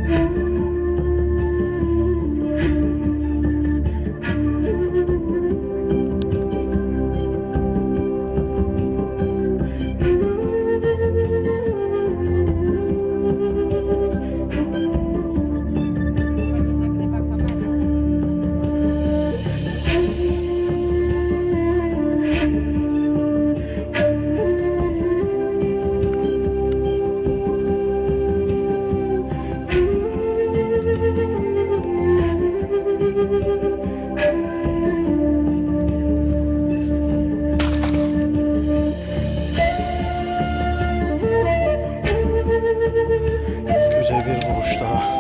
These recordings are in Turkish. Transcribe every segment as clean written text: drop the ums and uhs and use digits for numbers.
Güzel bir vuruş daha.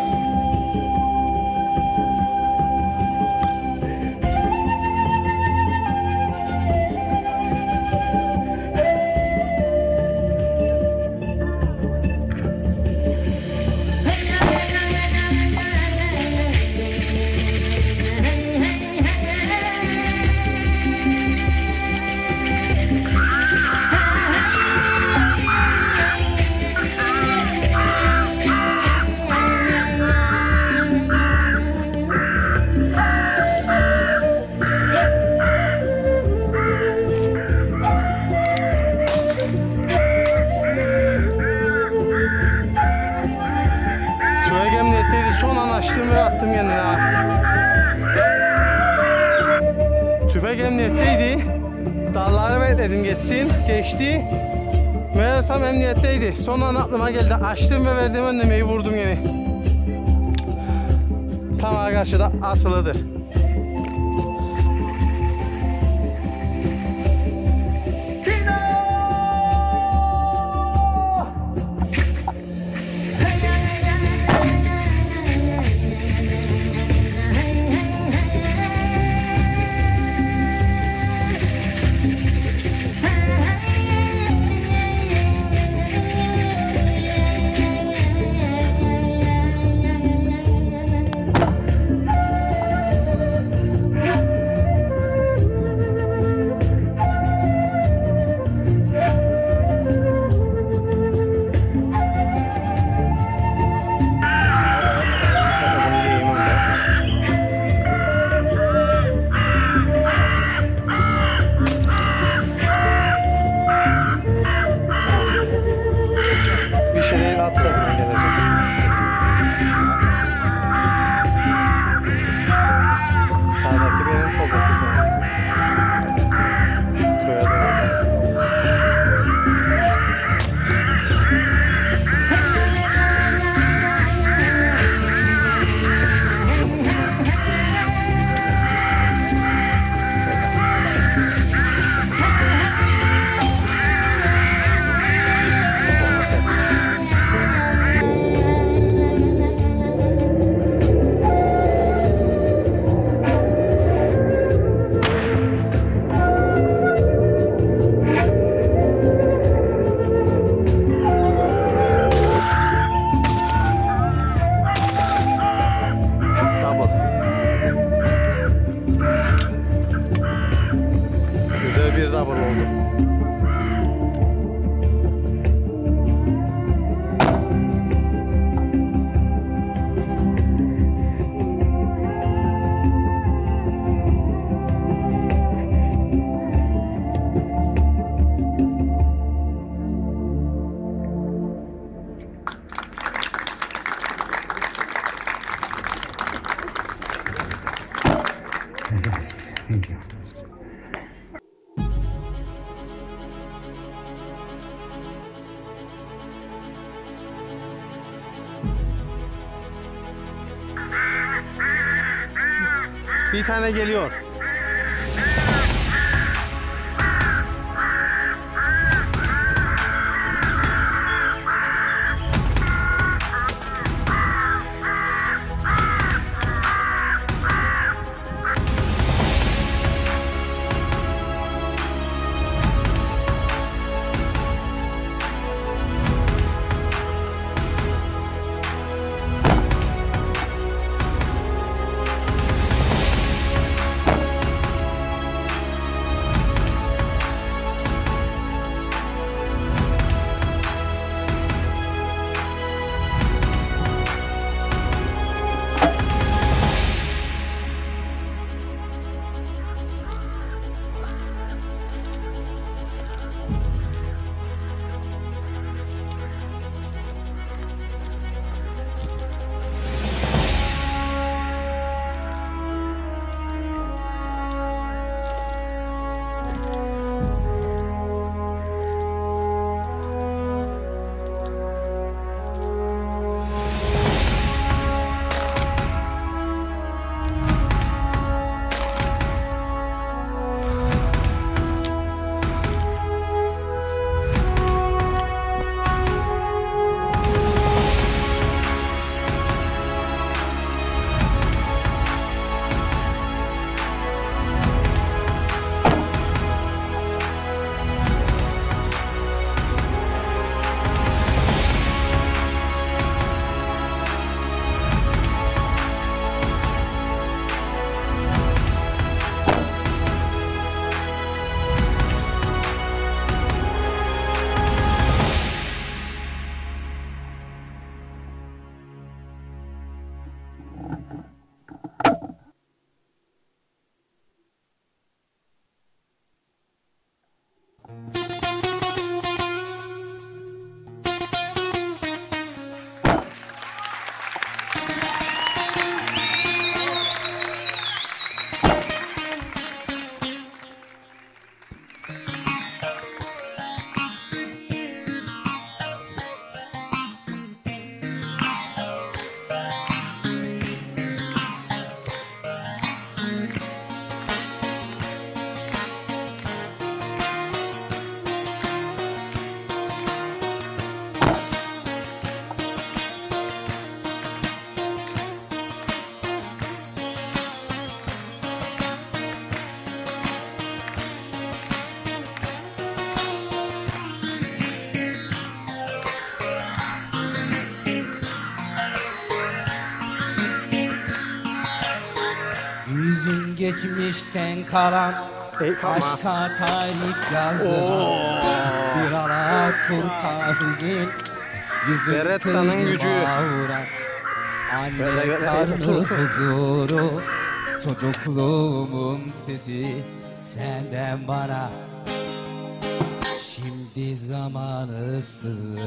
Son an açtım ve attım yanına. Tüfek emniyetteydi. Dalları bekledim geçsin. Geçti. Meğersem emniyetteydi. Son an aklıma geldi. Açtım ve verdiğim önlemeyi vurdum yine. Tam karşıda asılıdır. Thank you. Bir tane geliyor. geçmişten kalan aşka tarif yazdılar. Bir Alaturka hüzün yüzün Beretta'nın gücü. Anne karnı huzuru, çocukluğumun sesi senden bana. Şimdi zamanısın.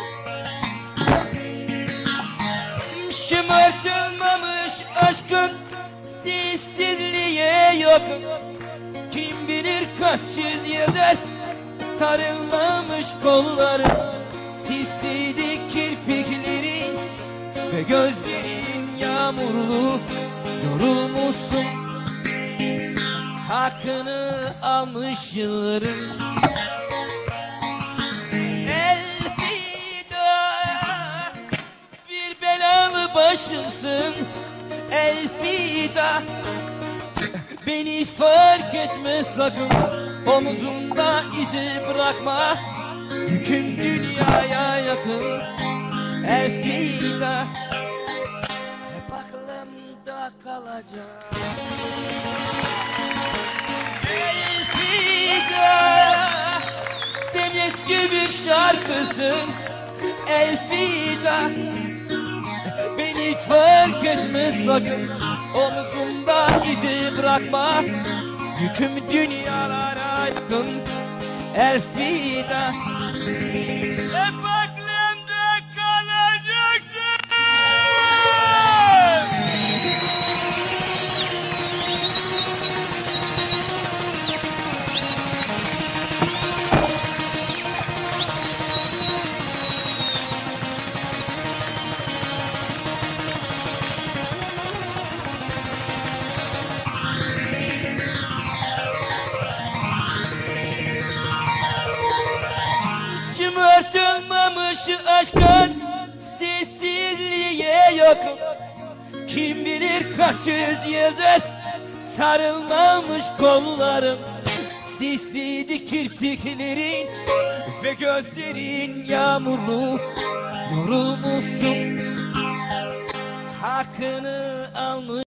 Şımartılmamış aşkın sessizliğe yakın. Kim bilir kaç yüz yıldır sarılmamış kolların, sisliydi kirpiklerin ve gözlerin yağmurlu. Yorulmuşsun, hakkını almış yılların. Elfida, bir belalı başımsın. Elfida, beni fark etme sakın. Omuzumda izi bırakma, yüküm dünyaya yakın. Elfida, hep aklımda kalacak. Elfida, sen eski bir şarkısın. Elfida, beni fark etme sakın. Omuzumda izi bırakma, yüküm dünyalara yakın. Elfida, hep aklımda kalacaksın. Şımartılmamış aşkın sessizliğe yakın. Kim bilir kaç yüz yıldır sarılmamış kolların, sisliydi kirpiklerin ve gözlerin yağmurlu. Yorulmuşsun, hakkını almış.